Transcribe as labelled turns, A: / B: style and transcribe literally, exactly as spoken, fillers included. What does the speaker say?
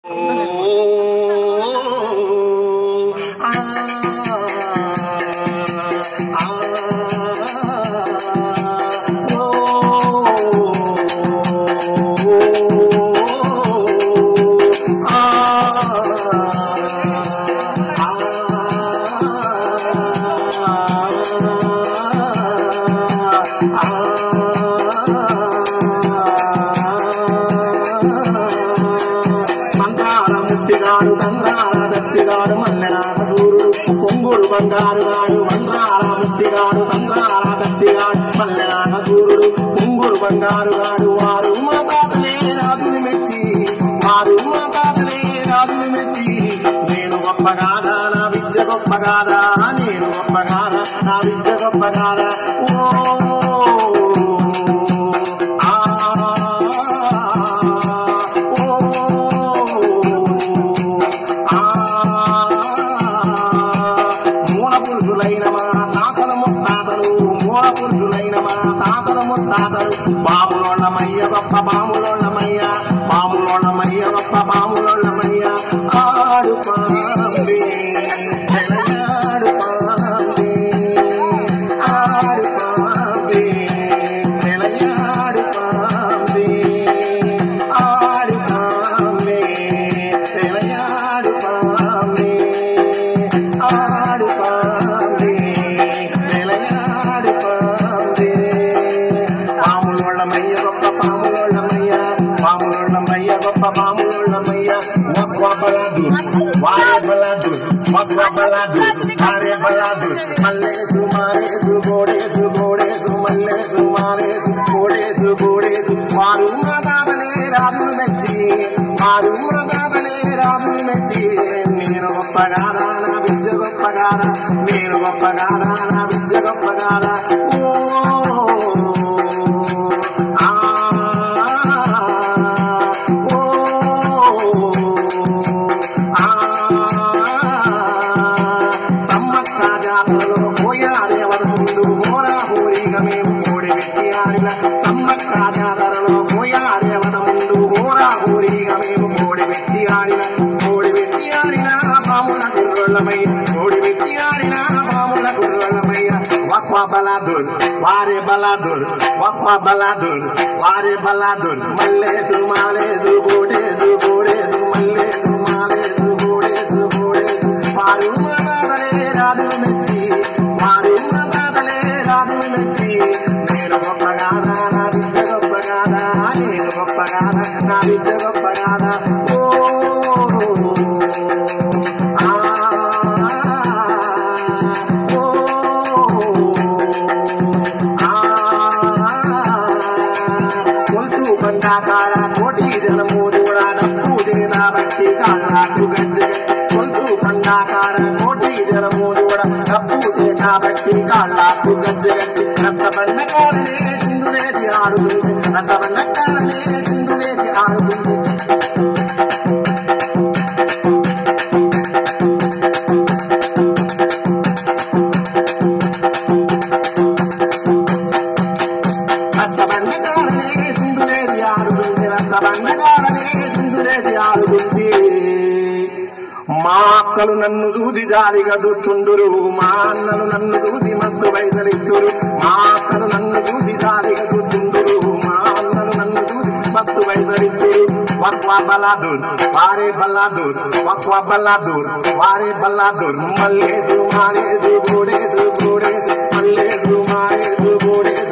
A: బంగారుగాడు మంత్రాల ముత్తిగాడు తంత్రాల కత్తిగాడు మల్లెనాగ సూర్యుడు పొంగుడు బంగారుగాడు వారు మా తాతలే రాజుని మెచ్చి వారు మా తాతలే రాజుని మెచ్చి నేను గొప్పగాదా నా విద్య గొప్పగాదా నేను గొప్పగాదా నా విద్య గొప్పగాదా ఓ బాములోళ్ళమయ్య గొప్ప బాములోళ్ళమయ్య బాములోళ్ళమయ్య గొప్ప బాములోళ్ళమయ్య ఆడు పాంబే తెలయాడు పాంబే ఆడు పాంబే తెలయాడు పాంబే ఆడు పాంబే తెలయాడు పాంబే ఆడు పాంబే తెలయాడు పాంబే పాములోళ్ళమయ్య గొప్ప పాములోళ్ళమయ్య పాములోళ్ళమయ్య గొప్ప పాములోళ్ళమయ్య వస్వ బలాదూర్ వారే బలాదూర్ వస్వ బలాదూర్ వారే బలాదూర్ మల్లేదు మారేదు గోడేదు గోడేదు మల్లేదు మారేదు గోడేదు గోడేదు వారు మా తాతలే రాజును మెచ్చి వారు మా తాతలే రాజును మెచ్చి నేను గొప్పగాదా నా విద్య గొప్పగాదా నేను గొప్పగాదా నా విద్య గొప్పగాదా ఓ బలాదూర్ వారే బలాదూర్ వస్వ బలాదూర్ వారే బలాదూర్ మల్లేదు మాలేదు గోడేదు గోడేదు మల్లేదు మాలేదు గోడేదు గోడేదు వారు మా తాతలే రాజును మెచ్చి వారు మా తాతలే రాజును మెచ్చి నేను గొప్పగాదా నా విద్య గొప్పగాదా నేను గొప్పగాదా నా విద్య గొప్పగాదా ఓ బండాకార కోటి జనము కూడా డప్పు దేనా బట్టి కాళ్ళకు గజ్జె కొంటూ బండాకార కోటి జనము కూడా డప్పు దేనా బట్టి కాళ్ళకు గజ్జె గట్టి రక్త బండకాలనే చిందులేది ఆడుతుంది రక్త బండకాలనే చిందులేది ఆడుతుంది మా అక్కలు నన్ను దూది జాలిగా దూతుండురు మా అన్నలు నన్ను దూది మత్తు వైదలిద్దురు మా అక్కలు నన్ను దూది జాలిగా దూతుండురు మా అన్నలు నన్ను దూది మత్తు వైదలిద్దురు వక్వ బలాదూర్ వారే బలాదూర్ వక్వ బలాదూర్ వారే బలాదూర్ మల్లేదు మారేదు గోడేదు గోడేదు మల్లేదు మారేదు గోడేదు